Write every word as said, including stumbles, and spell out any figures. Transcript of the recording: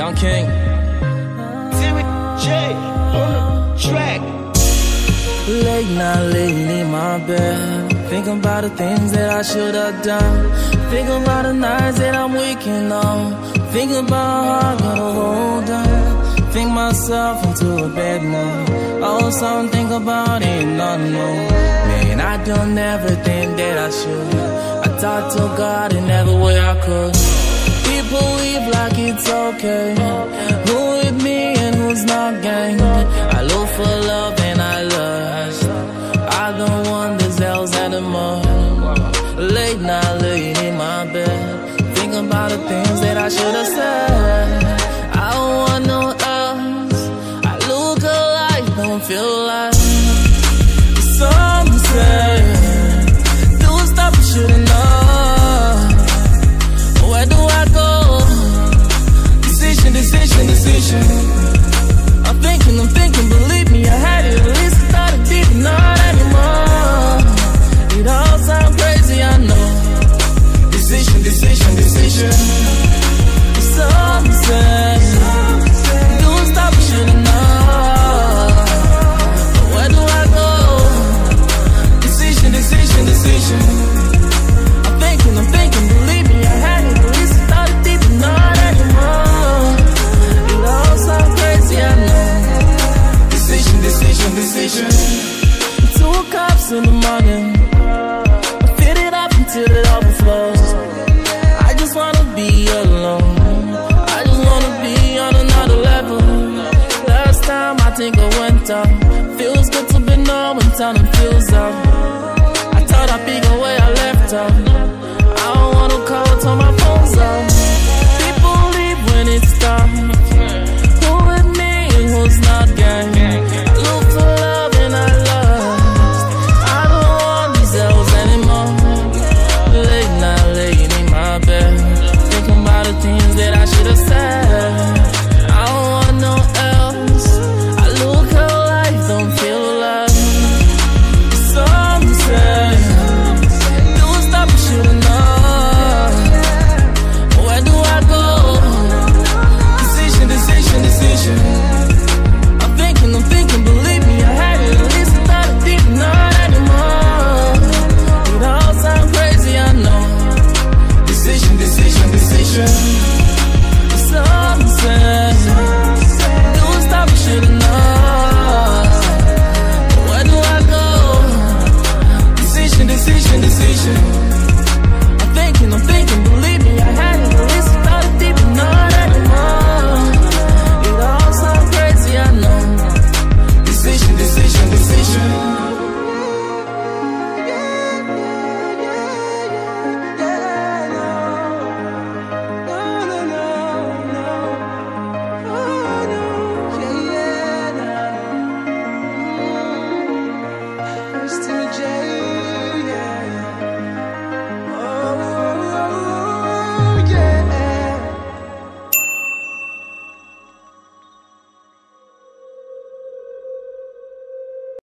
Young King. J on the track. Late night, laying in my bed, thinking about the things that I should have done, thinking about the nights that I'm waking on, thinking about how I gotta hold on, think myself into a bad mood. All of a sudden think about it, nothing new. Man, I done everything that I should. I talked to God in every way I could. People live like it's okay, who with me and who's not gang. I look for love and I lust, I don't want this else anymore. Late night, laying in my bed, thinking about the things that I should have said. I don't want no else, I look alive, don't feel like. Some say, do it, stop, you should've known. Where do I go? Decision, decision, decision. I'm thinking, I'm thinking, believe me, I had it. At least I thought it deep, not anymore. It all sounds crazy, I know. Decision, decision, decision. Some say, do it, stop, you should've known. Where do I go? Decision, decision, decision. I'm thinking, I'm thinking, believe me, I had it. At least I thought it deep, not anymore. It all sounds crazy, I know. Decision, decision, decision. Two cups in the morning, I fill it up until it overflows. I just wanna be alone, I just wanna be on another level. Last time I think I went up, feels good to be known when time feels up. I thought I'd be the way I left up. I don't wanna call till my phone's off. People leave when it's dark, who with me and who's not gang. I look for love and I lust, I don't want these L's anymore. Late night, laying in my bed, thinking about the things that I should have said. I don't want no else, I look alive, don't feel like. Some say, do it, stop, you should've known. Where do I go? Decision, decision, decision. I'm thinking, I'm thinking, believe me, I had it. At least I thought it deep, not anymore. It all sounds crazy, I know. Decision, decision, decision.